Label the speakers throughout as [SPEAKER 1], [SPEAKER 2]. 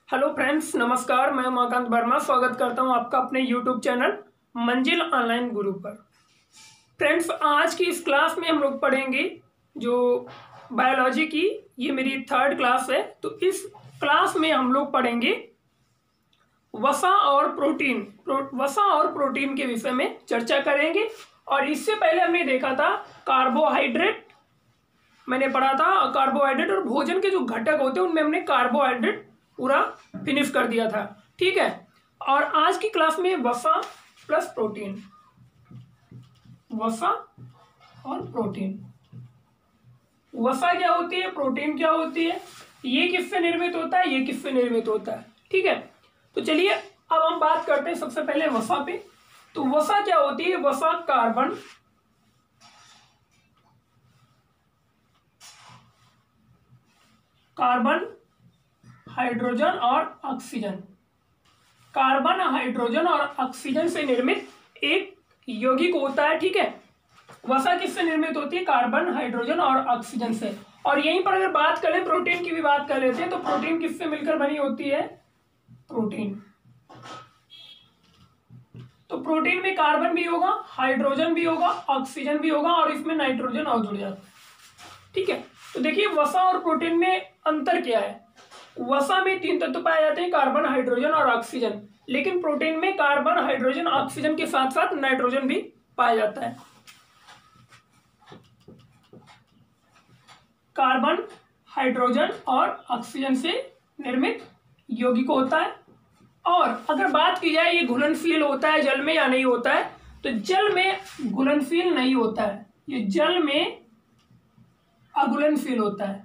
[SPEAKER 1] Hello friends, नमस्कार। मैं उमाकांत वर्मा स्वागत करता हूं आपका अपने यूट्यूब चैनल मंजिल ऑनलाइन गुरु पर। फ्रेंड्स, आज की इस क्लास में हम लोग पढ़ेंगे जो बायोलॉजी की, ये मेरी 3rd क्लास है। तो इस क्लास में हम लोग पढ़ेंगे वसा और प्रोटीन वसा और प्रोटीन के विषय में चर्चा करेंगे। और इससे पहले हमने देखा था कार्बोहाइड्रेट, मैंने पढ़ा था कार्बोहाइड्रेट और भोजन के जो घटक होते हैं उनमें हमने कार्बोहाइड्रेट पूरा फिनिश कर दिया था। ठीक है। और आज की क्लास में वसा प्लस प्रोटीन, वसा और प्रोटीन। वसा क्या होती है, प्रोटीन क्या होती है, ये किससे निर्मित होता है, ये किससे निर्मित होता है। ठीक है। तो चलिए अब हम बात करते हैं सबसे पहले वसा पे। तो वसा क्या होती है, वसा कार्बन हाइड्रोजन और ऑक्सीजन, कार्बन हाइड्रोजन और ऑक्सीजन से निर्मित एक यौगिक होता है। ठीक है। वसा किससे निर्मित होती है, कार्बन हाइड्रोजन और ऑक्सीजन से। और यहीं पर अगर बात करें प्रोटीन की भी बात कर लेते हैं, तो प्रोटीन किससे मिलकर बनी होती है, प्रोटीन। तो प्रोटीन में कार्बन भी होगा, हाइड्रोजन भी होगा, ऑक्सीजन भी होगा और इसमें नाइट्रोजन और जुड़ जाता है। ठीक है। तो देखिए वसा और प्रोटीन में अंतर क्या है। वसा में 3 तत्व पाए जाते हैं, कार्बन हाइड्रोजन और ऑक्सीजन। लेकिन प्रोटीन में कार्बन हाइड्रोजन ऑक्सीजन के साथ साथ नाइट्रोजन भी पाया जाता है। कार्बन हाइड्रोजन और ऑक्सीजन से निर्मित यौगिक होता है। और अगर बात की जाए ये घुलनशील होता है जल में या नहीं होता है, तो जल में घुलनशील नहीं होता है, ये जल में अघुलनशील होता है।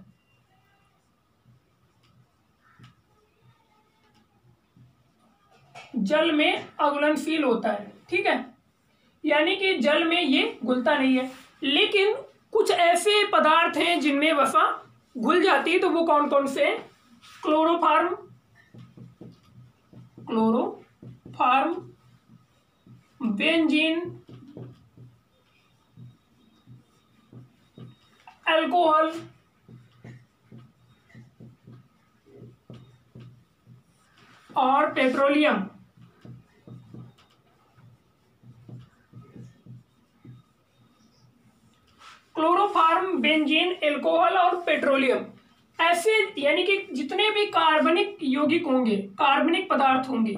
[SPEAKER 1] जल में अघुलनशील होता है। ठीक है। यानी कि जल में ये घुलता नहीं है। लेकिन कुछ ऐसे पदार्थ हैं जिनमें वसा घुल जाती है, तो वो कौन कौन से हैं, क्लोरोफॉर्म, बेंजीन, अल्कोहल, और पेट्रोलियम। क्लोरोफॉर्म, बेंजीन, अल्कोहल और पेट्रोलियम, ऐसे यानी कि जितने भी कार्बनिक यौगिक होंगे, कार्बनिक पदार्थ होंगे,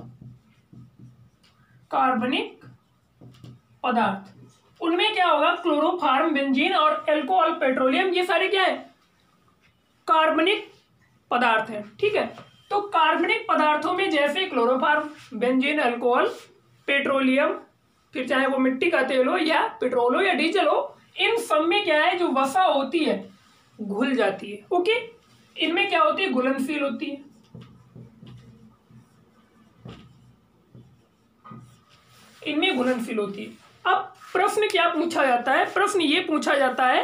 [SPEAKER 1] कार्बनिक पदार्थ, उनमें क्या होगा, क्लोरोफॉर्म, बेंजीन और अल्कोहल, पेट्रोलियम, ये सारे क्या है, कार्बनिक पदार्थ हैं। ठीक है। तो कार्बनिक पदार्थों में जैसे क्लोरोफॉर्म, बेंजीन, अल्कोहल, पेट्रोलियम, फिर चाहे वो मिट्टी का तेल हो या पेट्रोल हो या डीजल हो, इन सब में क्या है, जो वसा होती है घुल जाती है। ओके। इनमें क्या होती है, घुलनशील होती है। इनमें घुलनशील होती है। अब प्रश्न क्या पूछा जाता है, प्रश्न ये पूछा जाता है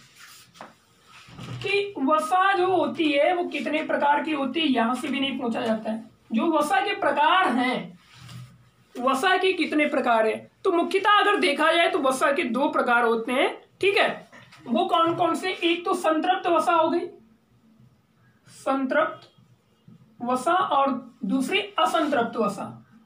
[SPEAKER 1] कि वसा जो होती है वो कितने प्रकार की होती है। यहां से भी नहीं पूछा जाता है जो वसा के प्रकार हैं, वसा के कितने प्रकार है। तो मुख्यतः अगर देखा जाए तो वसा के 2 प्रकार होते हैं। ठीक है। वो कौन कौन से, एक तो संतृप्त वसा हो गई, संतृप्त वसा, और दूसरी असंतृप्त वसा,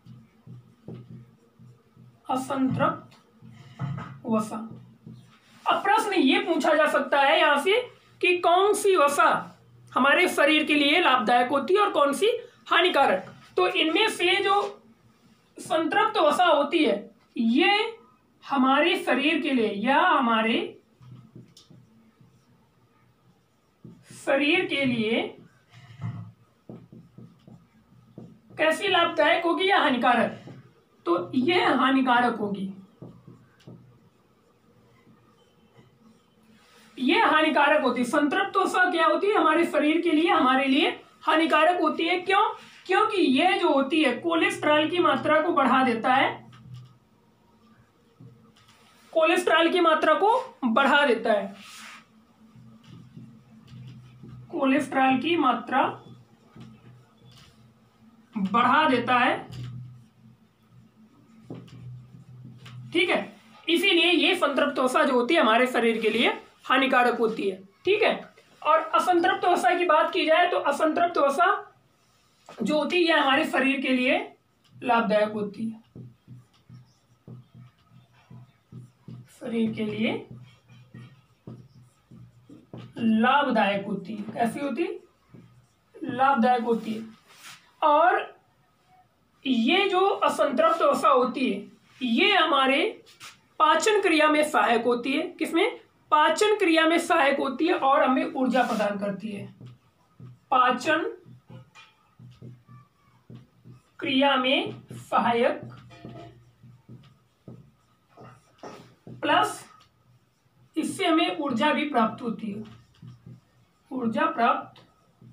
[SPEAKER 1] असंतृप्त वसा। अब प्रश्न ये पूछा जा सकता है यहां से कि कौन सी वसा हमारे शरीर के लिए लाभदायक होती है और कौन सी हानिकारक। तो इनमें से जो संतृप्त वसा होती है ये हमारे शरीर के लिए या हमारे शरीर के लिए कैसी लाभदायक होगी या हानिकारक, तो ये हानिकारक होगी, ये हानिकारक होती है। संतृप्त वसा क्या होती है, हमारे शरीर के लिए, हमारे लिए हानिकारक होती है। क्यों, क्योंकि ये जो होती है कोलेस्ट्रॉल की मात्रा को बढ़ा देता है, कोलेस्ट्रॉल की मात्रा को बढ़ा देता है, कोलेस्ट्रॉल की मात्रा बढ़ा देता है। ठीक है। इसीलिए ये संतृप्त वसा जो होती है हमारे शरीर के लिए हानिकारक होती है। ठीक है। और असंतृप्त वसा की बात की जाए तो असंतृप्त वसा जो होती है यह हमारे शरीर के लिए लाभदायक होती है, शरीर के लिए लाभदायक होती है। कैसी होती है? लाभदायक होती है। और ये जो असंतृप्त वसा होती है ये हमारे पाचन क्रिया में सहायक होती है। किसमें? पाचन क्रिया में सहायक होती है और हमें ऊर्जा प्रदान करती है। पाचन क्रिया में सहायक प्लस इससे हमें ऊर्जा भी प्राप्त होती है, ऊर्जा प्राप्त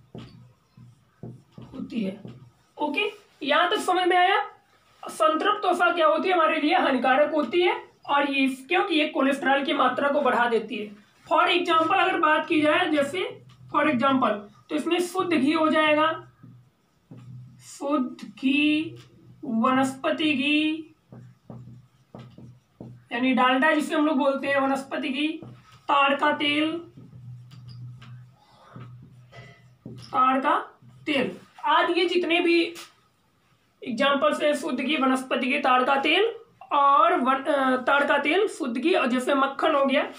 [SPEAKER 1] होती है। ओके, यहां तक समझ में आया? संतृप्त वसा क्या होती है? हमारे लिए हानिकारक होती है और ये क्योंकि ये कोलेस्ट्रॉल की मात्रा को बढ़ा देती है। फॉर एग्जाम्पल अगर बात की जाए, जैसे फॉर एग्जाम्पल तो इसमें शुद्ध घी हो जाएगा, शुद्ध घी, वनस्पति घी यानी डालडा जिसे हम लोग बोलते हैं, वनस्पति घी, ताड़ का तेल, ताड़ का तेल आदि, ये जितने भी एग्जाम्पल से शुद्ध घी, वनस्पति घी, ताड़ का तेल और ताड़ का तेल, शुद्ध घी, और जैसे मक्खन हो गया,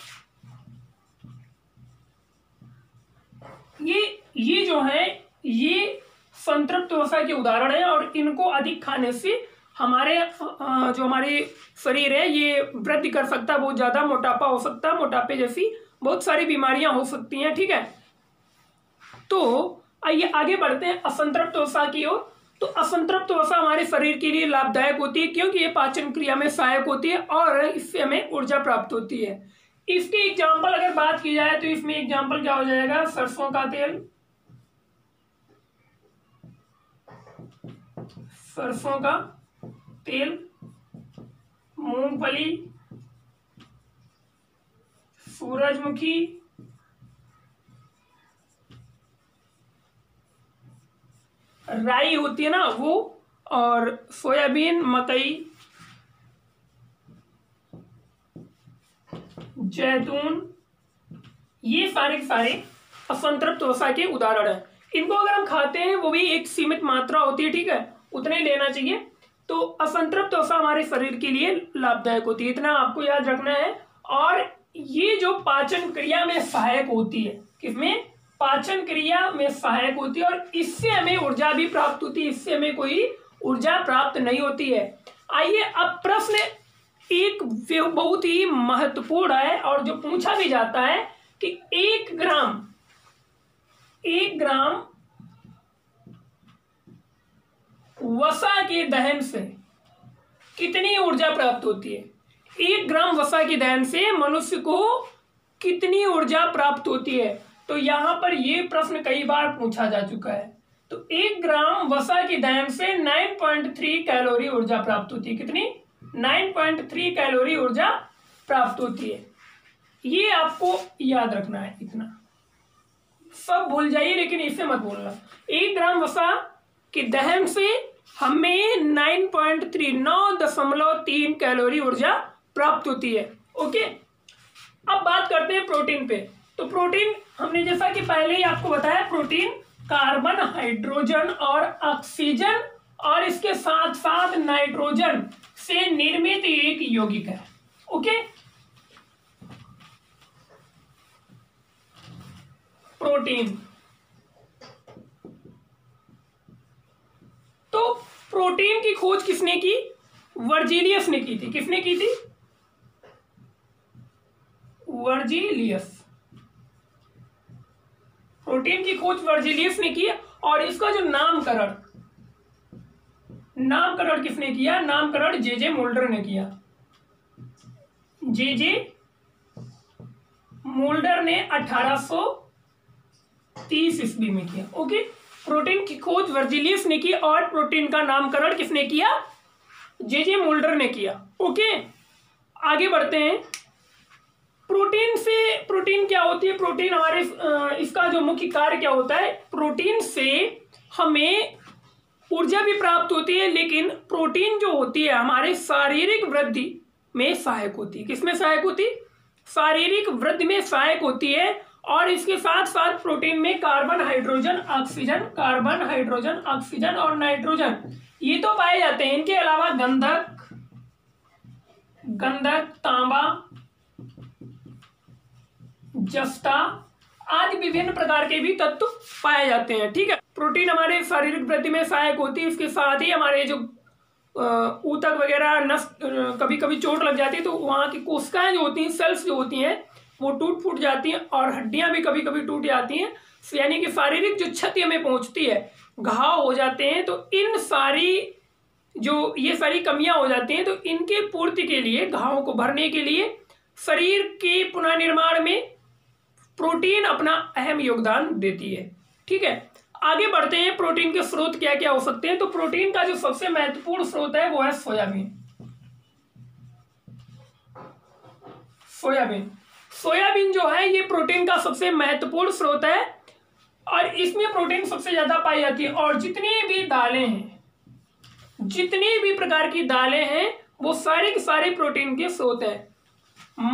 [SPEAKER 1] ये जो है ये संतृप्त वसा के उदाहरण है। और इनको अधिक खाने से हमारे जो हमारे शरीर है ये वृद्धि कर सकता है, बहुत ज्यादा मोटापा हो सकता है, मोटापे जैसी बहुत सारी बीमारियां हो सकती हैं। ठीक है, तो आइए आगे बढ़ते हैं असंतृप्त वसा की ओर। तो असंतृप्त वसा हमारे शरीर के लिए लाभदायक होती है क्योंकि ये पाचन क्रिया में सहायक होती है और इससे हमें ऊर्जा प्राप्त होती है। इसके एग्जाम्पल अगर बात की जाए तो इसमें एग्जाम्पल क्या हो जाएगा? सरसों का तेल, सरसों का तेल, मूंगफली, सूरजमुखी, राई होती है ना वो, और सोयाबीन, मकई, जैतून, ये सारे सारे असंतृप्त वसा के उदाहरण हैं। इनको अगर हम खाते हैं वो भी एक सीमित मात्रा होती है, ठीक है, उतने ही लेना चाहिए। तो असंतृप्त वसा हमारे शरीर के लिए लाभदायक होती है, इतना आपको याद रखना है। और ये जो पाचन क्रिया में सहायक होती है, किसमें? पाचन क्रिया में सहायक होती है और इससे हमें ऊर्जा भी प्राप्त होती है, इससे हमें कोई ऊर्जा प्राप्त नहीं होती है। आइए अब प्रश्न एक बहुत ही महत्वपूर्ण है और जो पूछा भी जाता है कि 1 ग्राम वसा के दहन से कितनी ऊर्जा प्राप्त होती है? 1 ग्राम वसा के दहन से मनुष्य को कितनी ऊर्जा प्राप्त होती है? तो यहां पर यह प्रश्न कई बार पूछा जा चुका है। तो 1 ग्राम वसा के दहन से 9.3 कैलोरी ऊर्जा प्राप्त होती है। कितनी? 9.3 कैलोरी ऊर्जा प्राप्त होती है। ये आपको याद रखना है, इतना सब भूल जाइए लेकिन इसे मत भूलना। 1 ग्राम वसा के दहन से हमें 9.3 कैलोरी ऊर्जा प्राप्त होती है। ओके, अब बात करते हैं प्रोटीन पे। तो प्रोटीन हमने जैसा कि पहले ही आपको बताया, प्रोटीन कार्बन, हाइड्रोजन और ऑक्सीजन और इसके साथ साथ नाइट्रोजन से निर्मित एक यौगिक है। Okay, protein. तो प्रोटीन की खोज किसने की? वर्जीलियस ने की थी। किसने की थी? वर्जीलियस। प्रोटीन की खोज वर्जीलियस ने की और इसका जो नामकरण किसने किया? नामकरण जे मोल्डर ने किया। जे मोल्डर ने 1830 ईस्वी में किया। ओके, प्रोटीन की खोज वर्जीलियस ने की और प्रोटीन का नामकरण किसने किया? जे मोल्डर ने किया। ओके, आगे बढ़ते हैं। प्रोटीन क्या होती है? प्रोटीन हमारे इसका जो मुख्य कार्य क्या होता है? प्रोटीन से हमें ऊर्जा भी प्राप्त होती है, लेकिन प्रोटीन जो होती है हमारे शारीरिक वृद्धि में सहायक होती है। किसमें सहायक होती है? शारीरिक वृद्धि में सहायक होती है और इसके साथ साथ प्रोटीन में carbon hydrogen oxygen, carbon hydrogen oxygen और नाइट्रोजन ये तो पाए जाते हैं। इनके अलावा गंधक, तांबा, जस्ता आदि विभिन्न प्रकार के भी तत्व पाए जाते हैं। ठीक है, प्रोटीन हमारे शारीरिक वृद्धि में सहायक होती है। इसके साथ ही हमारे जो ऊतक वगैरह नस कभी कभी चोट लग जाती है तो वहाँ की कोशिकाएं जो होती हैं, सेल्स जो होती हैं वो टूट फूट जाती हैं और हड्डियां भी कभी कभी टूट जाती हैं। यानी कि शारीरिक जो क्षति हमें पहुंचती है, घाव हो जाते हैं, तो इन सारी जो ये सारी कमियां हो जाती हैं, तो इनके पूर्ति के लिए, घावों को भरने के लिए शरीर के पुनर्निर्माण में प्रोटीन अपना अहम योगदान देती है। ठीक है, आगे बढ़ते हैं। प्रोटीन के स्रोत क्या क्या हो सकते हैं। तो प्रोटीन का जो सबसे महत्वपूर्ण स्रोत है वो है सोयाबीन। सोयाबीन जो है ये प्रोटीन का सबसे महत्वपूर्ण स्रोत है और इसमें प्रोटीन सबसे ज्यादा पाई जाती है। और जितनी भी दालें हैं, जितनी भी प्रकार की दालें हैं वो सारे के सारे प्रोटीन के स्रोत हैं।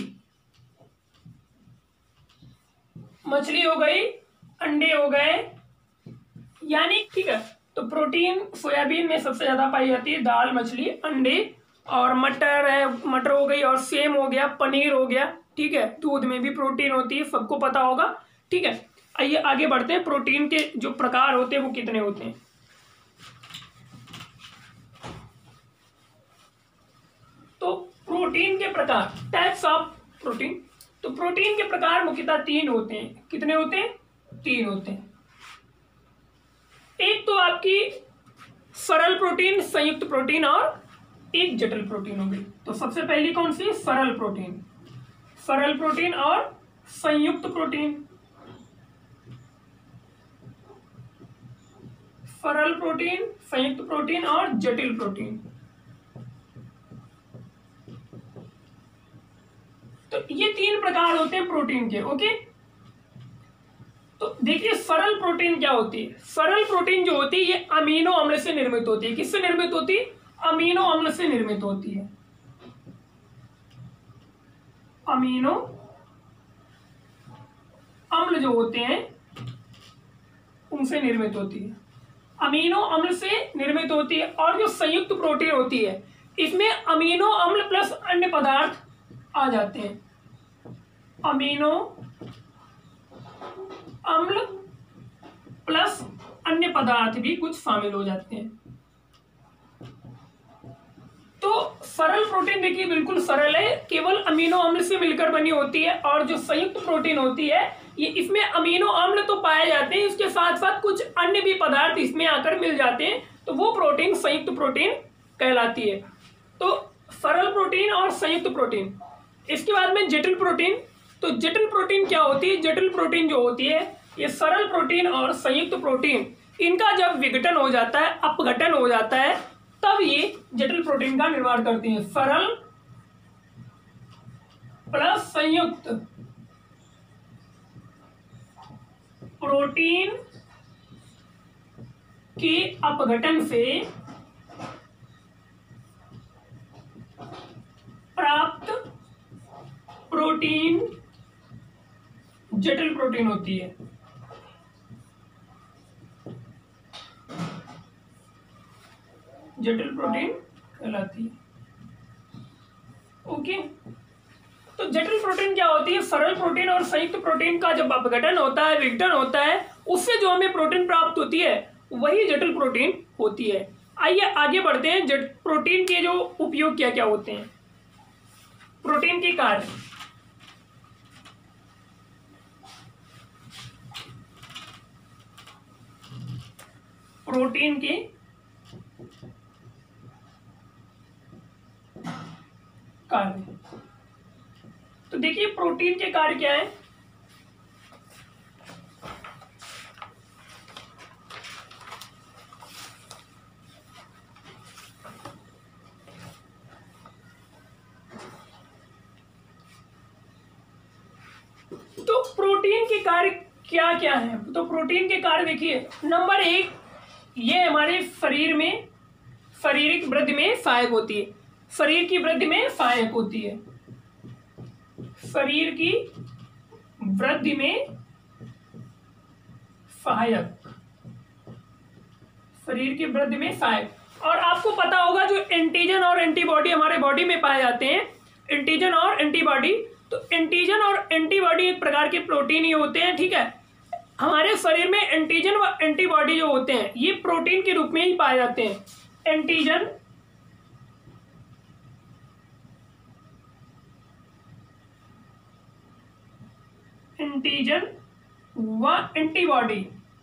[SPEAKER 1] मछली हो गई, अंडे हो गए, यानी ठीक है। तो प्रोटीन सोयाबीन में सबसे ज्यादा पाई जाती है, दाल, मछली, अंडे और मटर है, मटर हो गई और सेम हो गया, पनीर हो गया। ठीक है, दूध में भी प्रोटीन होती है, सबको पता होगा। ठीक है, आइए आगे बढ़ते हैं। प्रोटीन के जो प्रकार होते हैं वो कितने होते हैं। तो प्रोटीन के प्रकार, टाइप्स ऑफ प्रोटीन। तो प्रोटीन के प्रकार मुख्यतः 3 होते हैं। कितने होते हैं? 3 होते हैं। एक तो आपकी सरल प्रोटीन, संयुक्त प्रोटीन और एक जटिल प्रोटीन हो गई। तो सबसे पहली कौन सी? सरल प्रोटीन। सरल प्रोटीन और संयुक्त प्रोटीन। सरल प्रोटीन, संयुक्त प्रोटीन और जटिल प्रोटीन। तो ये 3 प्रकार होते हैं प्रोटीन के। ओके, तो देखिए सरल प्रोटीन क्या होती है। सरल प्रोटीन जो होती है ये अमीनो अम्ल से निर्मित होती है। किससे निर्मित होती है? अमीनो अम्ल से निर्मित होती है। अमीनो अम्ल जो होते हैं उनसे निर्मित होती है। अमीनो अम्ल से निर्मित होती है। और जो संयुक्त प्रोटीन होती है इसमें अमीनो अम्ल प्लस अन्य पदार्थ आ जाते हैं। अमीनो अम्ल प्लस अन्य पदार्थ भी कुछ शामिल हो जाते हैं। तो सरल प्रोटीन देखिए बिल्कुल सरल है, केवल अमीनो अम्ल से मिलकर बनी होती है। और जो संयुक्त प्रोटीन होती है ये, इसमें अमीनो अम्ल तो पाए जाते हैं, इसके साथ साथ कुछ अन्य भी पदार्थ इसमें आकर मिल जाते हैं, तो वो प्रोटीन संयुक्त प्रोटीन कहलाती है। तो सरल प्रोटीन और संयुक्त प्रोटीन। इसके बाद में जटिल प्रोटीन। तो जटिल प्रोटीन क्या होती है? जटिल प्रोटीन जो होती है ये सरल प्रोटीन और संयुक्त प्रोटीन, इनका जब विघटन हो जाता है, अपघटन हो जाता है, तब ये जटिल प्रोटीन का निर्माण करती है। सरल प्लस संयुक्त प्रोटीन के अपघटन से प्राप्त प्रोटीन जटिल प्रोटीन होती है। जटिल प्रोटीन कहलाती है। ओके, तो जटिल प्रोटीन क्या होती है? सरल प्रोटीन और संयुक्त प्रोटीन का जब अपघटन होता है, विघटन होता है, उससे जो हमें प्रोटीन प्राप्त होती है वही जटिल प्रोटीन होती है। आइए आगे बढ़ते हैं। प्रोटीन के जो उपयोग क्या क्या होते हैं, प्रोटीन के कार्य। प्रोटीन के कार्य। तो देखिए प्रोटीन के कार्य क्या है। तो प्रोटीन के कार्य क्या क्या है? तो प्रोटीन के कार्य देखिए, नंबर 1, ये हमारे शरीर में शारीरिक वृद्धि में सहायक होती है। शरीर की वृद्धि में सहायक होती है। शरीर की वृद्धि में सहायक, शरीर की वृद्धि में सहायक। और आपको पता होगा जो एंटीजन और एंटीबॉडी हमारे बॉडी में पाए जाते हैं, एंटीजन और एंटीबॉडी, तो एंटीजन और एंटीबॉडी एक प्रकार के प्रोटीन ही होते हैं, ठीक है। हमारे शरीर में एंटीजन व एंटीबॉडी जो होते हैं ये प्रोटीन के रूप में ही पाए जाते हैं। एंटीजन व एंटीबॉडी,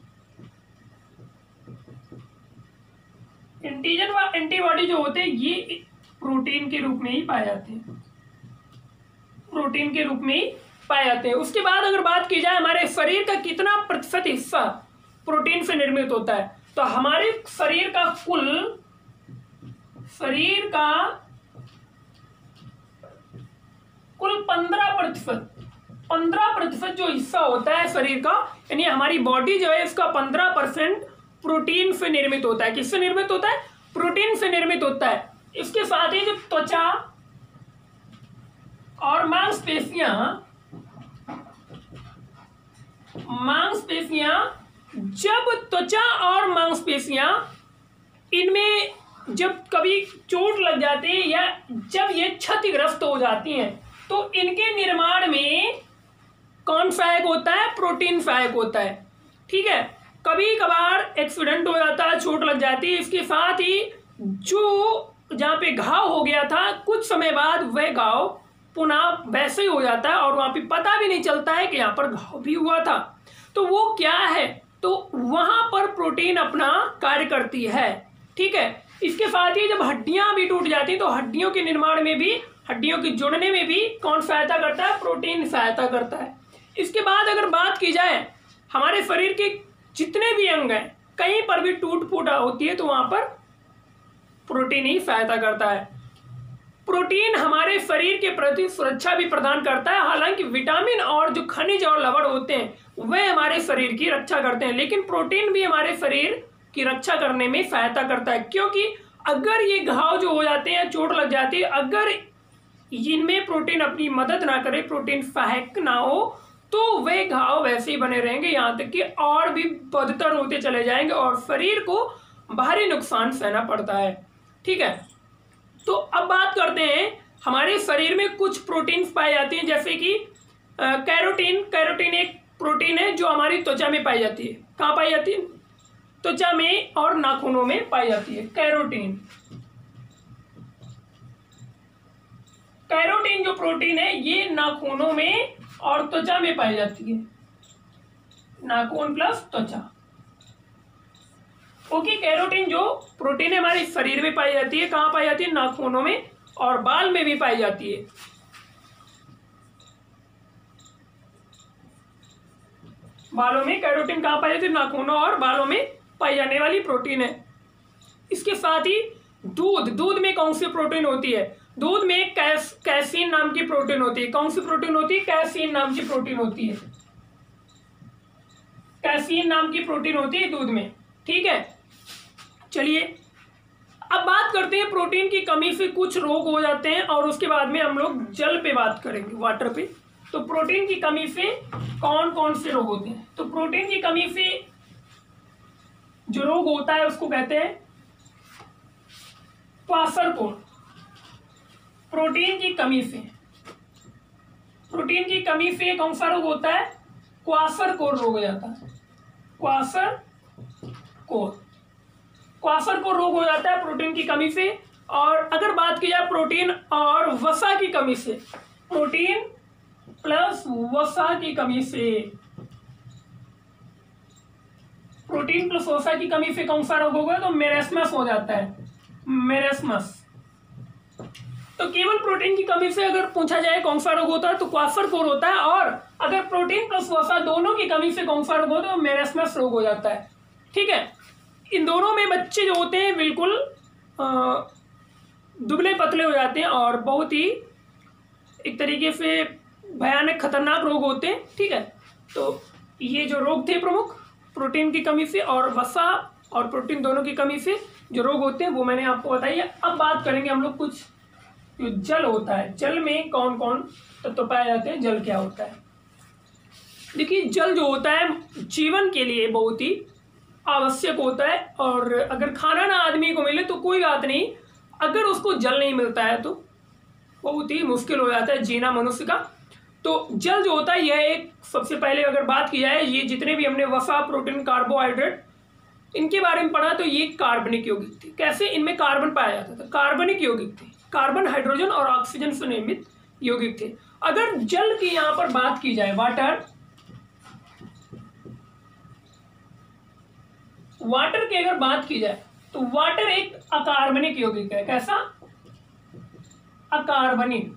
[SPEAKER 1] एंटीजन व एंटीबॉडी जो होते हैं ये प्रोटीन के रूप में ही पाए जाते हैं, प्रोटीन के रूप में ही पाए जाते हैं। उसके बाद अगर बात की जाए हमारे शरीर का कितना प्रतिशत हिस्सा प्रोटीन से निर्मित होता है, तो हमारे शरीर का कुल 15% जो हिस्सा होता है शरीर का, यानी हमारी बॉडी जो है इसका 15% प्रोटीन से निर्मित होता है। किससे निर्मित होता है? प्रोटीन से निर्मित होता है। इसके साथ ही जो त्वचा और मांसपेशियां, जब त्वचा और मांसपेशियां इनमें जब कभी चोट लग जाती है या जब ये क्षतिग्रस्त हो जाती हैं तो इनके निर्माण में कौन सहायक होता है? प्रोटीन सहायक होता है, ठीक है। कभी कभार एक्सीडेंट हो जाता है, चोट लग जाती है, इसके साथ ही जो जहाँ पे घाव हो गया था कुछ समय बाद वह घाव पुनः वैसे ही हो जाता है और वहाँ पे पता भी नहीं चलता है कि यहाँ पर घाव भी हुआ था। तो वो क्या है? तो वहाँ पर प्रोटीन अपना कार्य करती है, ठीक है। इसके साथ ही जब हड्डियाँ भी टूट जाती हैं तो हड्डियों के निर्माण में भी, हड्डियों के जुड़ने में भी कौन सहायता करता है? प्रोटीन सहायता करता है। इसके बाद अगर बात की जाए हमारे शरीर के जितने भी अंग हैं, कहीं पर भी टूट फूट होती है तो वहाँ पर प्रोटीन ही सहायता करता है। प्रोटीन हमारे शरीर के प्रति सुरक्षा भी प्रदान करता है। हालांकि विटामिन और जो खनिज और लवण होते हैं वे हमारे शरीर की रक्षा करते हैं, लेकिन प्रोटीन भी हमारे शरीर की रक्षा करने में सहायता करता है। क्योंकि अगर ये घाव जो हो जाते हैं, चोट लग जाती है, अगर इनमें प्रोटीन अपनी मदद ना करे, प्रोटीन सहायक ना हो, तो वे घाव वैसे ही बने रहेंगे, यहाँ तक कि और भी बदतर होते चले जाएंगे और शरीर को भारी नुकसान सहना पड़ता है, ठीक है। तो अब बात करते हैं हमारे शरीर में कुछ प्रोटीन पाए जाते हैं, जैसे कि कैरोटीन। कैरोटीन एक प्रोटीन है जो हमारी त्वचा में पाई जाती है। कहाँ पाई जाती है? त्वचा में और नाखूनों में पाई जाती है कैरोटीन। कैरोटीन जो प्रोटीन है ये नाखूनों में और त्वचा में पाई जाती है, नाखून प्लस त्वचा। ओके, कैरोटीन जो प्रोटीन है हमारे शरीर में पाई जाती है। कहाँ पाई जाती है? नाखूनों में और बाल में भी पाई जाती है। बालों में कैरोटीन कहाँ पाई जाती है? नाखूनों और बालों में पाई जाने वाली प्रोटीन है। इसके साथ ही दूध में कौन सी प्रोटीन होती है? दूध में कैसीन नाम की प्रोटीन होती है। कौन सी प्रोटीन होती है? कैसीन नाम की प्रोटीन होती है। कैसीन नाम की प्रोटीन होती है दूध में, ठीक है। चलिए अब बात करते हैं प्रोटीन की कमी से कुछ रोग हो जाते हैं और उसके बाद में हम लोग जल पे बात करेंगे, वाटर पे। तो प्रोटीन की कमी से कौन कौन से रोग होते हैं? तो प्रोटीन की कमी से जो रोग होता है उसको कहते हैं क्वाशरकोर। प्रोटीन की कमी से कौन सा रोग होता है? क्वाशरकोर रोग हो जाता है। क्वाशरकोर रोग हो जाता है प्रोटीन की कमी से। और अगर बात की जाए प्रोटीन और वसा की कमी से, प्रोटीन प्लस वसा की कमी से, प्रोटीन प्लस वसा की कमी से कौन सा रोग होगा? तो मेरेस्मस हो जाता है, मेरेस्मस। तो केवल प्रोटीन की कमी से अगर पूछा जाए कौन सा रोग होता है तो क्वाशरकोर होता है, और अगर प्रोटीन प्लस वसा दोनों की कमी से कौन सा रोग होता है तो मेरेस्मस रोग हो जाता है, ठीक है। इन दोनों में बच्चे जो होते हैं बिल्कुल दुबले पतले हो जाते हैं और बहुत ही एक तरीके से भयानक खतरनाक रोग होते हैं, ठीक है। तो ये जो रोग थे प्रमुख, प्रोटीन की कमी से और वसा और प्रोटीन दोनों की कमी से जो रोग होते हैं वो मैंने आपको बताई है। अब बात करेंगे हम लोग कुछ जो जल होता है, जल में कौन कौन तत्व पाए जाते हैं, जल क्या होता है। देखिए जल जो होता है जीवन के लिए बहुत ही आवश्यक होता है, और अगर खाना ना आदमी को मिले तो कोई बात नहीं, अगर उसको जल नहीं मिलता है तो बहुत ही मुश्किल हो जाता है जीना मनुष्य का। तो जल जो होता है यह एक, सबसे पहले अगर बात की जाए, ये जितने भी हमने वसा, प्रोटीन, कार्बोहाइड्रेट इनके बारे में पढ़ा, तो ये कार्बनिक यौगिक थे। कैसे इनमें कार्बन पाया जाता था? कार्बनिक यौगिक थे, कार्बन, हाइड्रोजन और ऑक्सीजन से निर्मित यौगिक थे। अगर जल की यहां पर बात की जाए, वाटर की अगर बात की जाए, तो वाटर एक अकार्बनिक यौगिक है। कैसा? अकार्बनिक।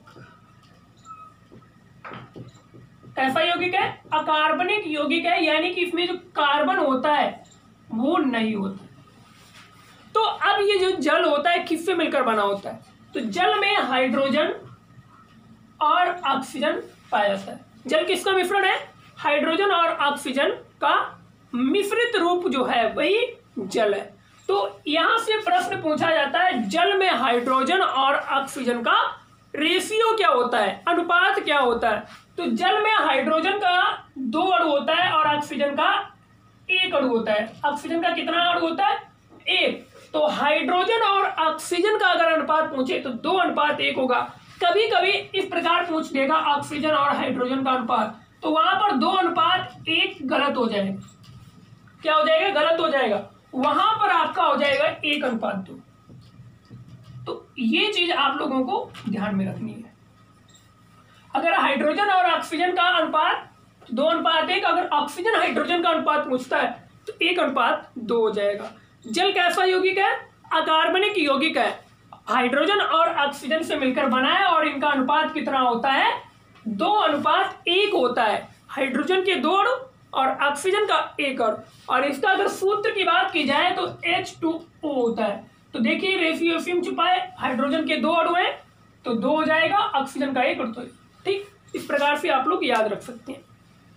[SPEAKER 1] ऐसा यौगिक है, अकार्बनिक यौगिक है, यानी कि इसमें जो कार्बन होता है वो नहीं होता। तो अब ये जो जल होता है किससे मिलकर बना होता है? तो जल में हाइड्रोजन और ऑक्सीजन पाया जाता है। जल किसका मिश्रण है? हाइड्रोजन और ऑक्सीजन का मिश्रित रूप जो है वही जल है। तो यहां से प्रश्न पूछा जाता है, जल में हाइड्रोजन और ऑक्सीजन का रेशियो क्या होता है, अनुपात क्या होता है? तो जल में हाइड्रोजन का 2 अणु होता है और ऑक्सीजन का 1 अणु होता है। ऑक्सीजन का कितना अणु होता है? 1। तो हाइड्रोजन और ऑक्सीजन का अगर अनुपात पूछे तो 2:1 होगा। कभी कभी इस प्रकार पूछ देगा ऑक्सीजन और हाइड्रोजन का अनुपात, तो वहां पर 2:1 गलत हो जाएगा। क्या हो जाएगा? गलत हो जाएगा। वहां पर आपका हो जाएगा 1:2। तो ये चीज आप लोगों को ध्यान में रखनी है। अगर हाइड्रोजन और ऑक्सीजन का अनुपात 2:1, अगर ऑक्सीजन हाइड्रोजन का अनुपात पूछता है तो 1:2 हो जाएगा। जल कैसा यौगिक है? अकार्बनिक यौगिक है, हाइड्रोजन और ऑक्सीजन से मिलकर बना है, और इनका अनुपात कितना होता है? 2:1 होता है। हाइड्रोजन के 2 अणु और ऑक्सीजन का 1 अणु। और इसका अगर सूत्र की बात की जाए तो H2O होता है। तो देखिए रेशियो सिम छुपाए, हाइड्रोजन के 2 अणु हैं तो 2 हो जाएगा, ऑक्सीजन का 1 अणु। तो ठीक इस प्रकार से आप लोग याद रख सकते हैं।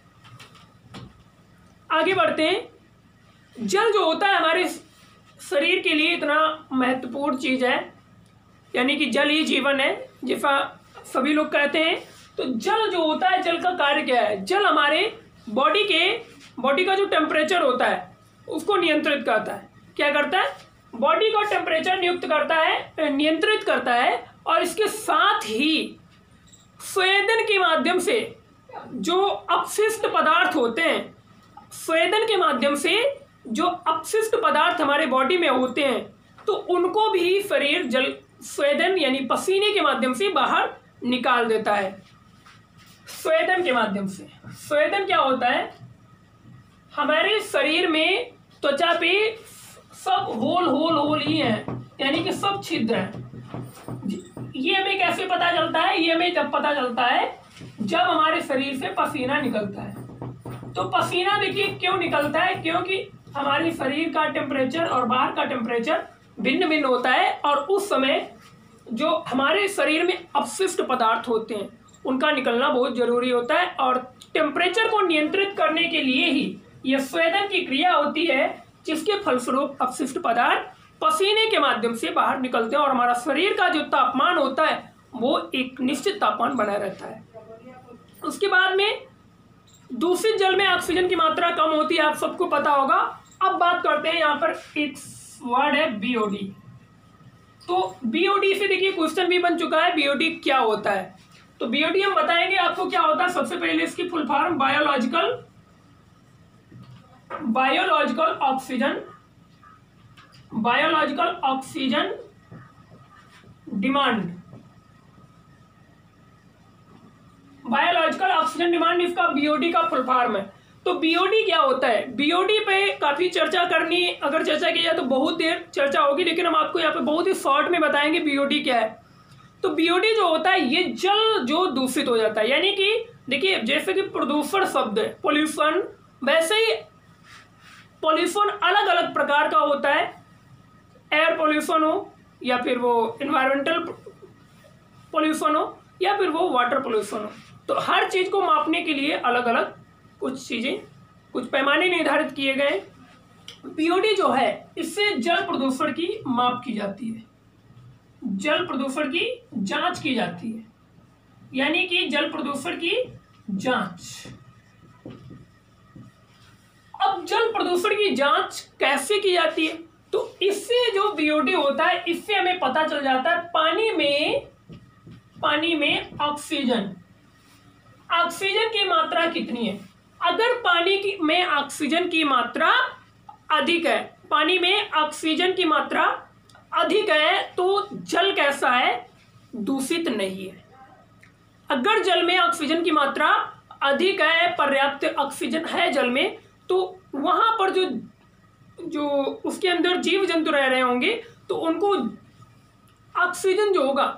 [SPEAKER 1] आगे बढ़ते हैं। जल जो होता है हमारे शरीर के लिए इतना महत्वपूर्ण चीज है, यानी कि जल ही जीवन है जैसा सभी लोग कहते हैं। तो जल जो होता है, जल का कार्य क्या है? जल हमारे बॉडी का जो टेम्परेचर होता है उसको नियंत्रित करता है। क्या करता है? बॉडी का टेम्परेचर नियंत्रित करता है। और इसके साथ ही स्वेदन के माध्यम से जो अपशिष्ट पदार्थ होते हैं, स्वेदन के माध्यम से जो अपशिष्ट पदार्थ हमारे बॉडी में होते हैं, तो उनको भी शरीर जल स्वेदन यानी पसीने के माध्यम से बाहर निकाल देता है। स्वेदन के माध्यम से। स्वेदन क्या होता है? हमारे शरीर में त्वचा पे सब होल ही है, यानी कि सब छिद्र है। ये हमें कैसे पता चलता है? ये हमें जब पता चलता है जब हमारे शरीर से पसीना निकलता है। तो पसीना देखिए क्यों निकलता है? क्योंकि हमारे शरीर का टेम्परेचर और बाहर का टेम्परेचर भिन्न भिन्न होता है, और उस समय जो हमारे शरीर में अपशिष्ट पदार्थ होते हैं उनका निकलना बहुत जरूरी होता है। और टेम्परेचर को नियंत्रित करने के लिए ही यह स्वेदन की क्रिया होती है, जिसके फलस्वरूप अपशिष्ट पदार्थ पसीने के माध्यम से बाहर निकलते हैं, और हमारा शरीर का जो तापमान होता है वो एक निश्चित तापमान बना रहता है। उसके बाद में दूषित जल में ऑक्सीजन की मात्रा कम होती है, आप सबको पता होगा। अब बात करते हैं, यहाँ पर एक वर्ड है बीओडी। तो बीओडी से देखिए क्वेश्चन भी बन चुका है, बीओडी क्या होता है? तो बीओडी हम बताएंगे आपको क्या होता है। सबसे पहले इसकी full form biological oxygen demand. Biological oxygen demand इसका बीओडी का फुल फॉर्म है। तो बीओडी क्या होता है? बीओडी पे काफी चर्चा करनी, अगर चर्चा की जाए तो बहुत देर चर्चा होगी, लेकिन हम आपको यहाँ पे बहुत ही शॉर्ट में बताएंगे बीओडी क्या है। तो बीओडी जो होता है, ये जल जो दूषित हो जाता है, यानी कि देखिए जैसे कि प्रदूषण शब्द है पोल्यूशन, वैसे ही पोल्यूशन अलग अलग प्रकार का होता है। एयर पोल्यूशन हो, या फिर वो इन्वायरमेंटल पोल्यूशन हो, या फिर वो वाटर पोल्यूशन हो। तो हर चीज को मापने के लिए अलग अलग कुछ चीजें, कुछ पैमाने निर्धारित किए गए। बीओडी जो है इससे जल प्रदूषण की माप की जाती है, जल प्रदूषण की जांच की जाती है, यानी कि जल प्रदूषण की जांच। प्रदूषण की जांच कैसे की जाती है? तो इससे जो बीओडी होता है, इससे हमें पता चल जाता है पानी में ऑक्सीजन की मात्रा कितनी है। अगर में ऑक्सीजन की मात्रा अधिक है, पानी में ऑक्सीजन की मात्रा अधिक है, तो जल कैसा है? दूषित नहीं है। अगर जल में ऑक्सीजन की मात्रा अधिक है, पर्याप्त ऑक्सीजन है जल में, तो वहां पर जो उसके अंदर जीव जंतु रह रहे होंगे, तो उनको ऑक्सीजन जो होगा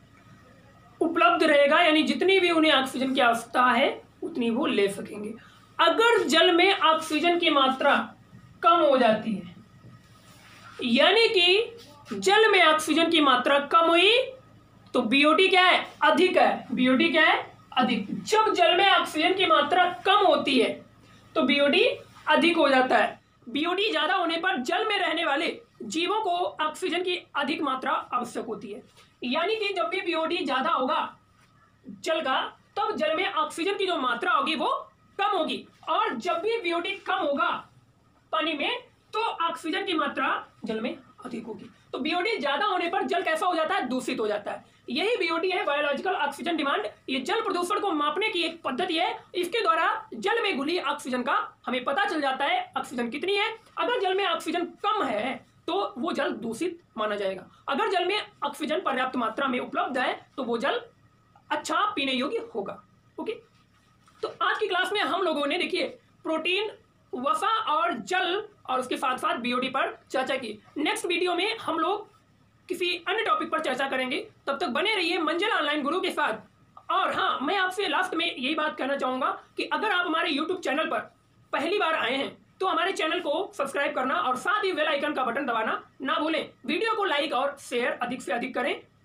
[SPEAKER 1] उपलब्ध रहेगा, यानी जितनी भी उन्हें ऑक्सीजन की आवश्यकता है उतनी वो ले सकेंगे। अगर जल में ऑक्सीजन की मात्रा कम हो जाती है, यानी कि जल में ऑक्सीजन की मात्रा कम हुई, तो बीओडी क्या है? अधिक है। बीओडी क्या है? अधिक। जब जल में ऑक्सीजन की मात्रा कम होती है तो बीओडी अधिक हो जाता है। बीओडी ज्यादा होने पर जल में रहने वाले जीवों को ऑक्सीजन की अधिक मात्रा आवश्यक होती है। यानी कि जब भी बीओडी ज्यादा होगा जल का, तब जल में ऑक्सीजन की जो मात्रा होगी वो कम होगी, और जब भी बीओडी कम होगा पानी में, तो ऑक्सीजन की मात्रा जल में अधिक होगी। तो बीओडी ज्यादा होने पर जल कैसा हो जाता है? दूषित हो जाता है। यही बीओडी है, बायोलॉजिकल ऑक्सीजन डिमांड। ये जल प्रदूषण को मापने की एक पद्धति है। इसके द्वारा जल में घुली ऑक्सीजन का हमें पता चल जाता है ऑक्सीजन कितनी है। अगर जल में ऑक्सीजन कम है तो वो जल दूषित माना जाएगा। अगर जल में ऑक्सीजन पर्याप्त मात्रा में उपलब्ध है तो वो जल अच्छा पीने योग्य होगा। ओके, तो आज की क्लास में हम लोगों ने देखिए प्रोटीन, वसा और जल और उसके साथ साथ बीओडी पर चर्चा की। नेक्स्ट वीडियो में हम लोग किसी अन्य टॉपिक पर चर्चा करेंगे। तब तक बने रहिए मंजिल ऑनलाइन गुरु के साथ। और हाँ, मैं आपसे लास्ट में यही बात कहना चाहूंगा कि अगर आप हमारे यूट्यूब चैनल पर पहली बार आए हैं तो हमारे चैनल को सब्सक्राइब करना और साथ ही बेल आइकन का बटन दबाना ना भूलें। वीडियो को लाइक और शेयर अधिक से अधिक करें।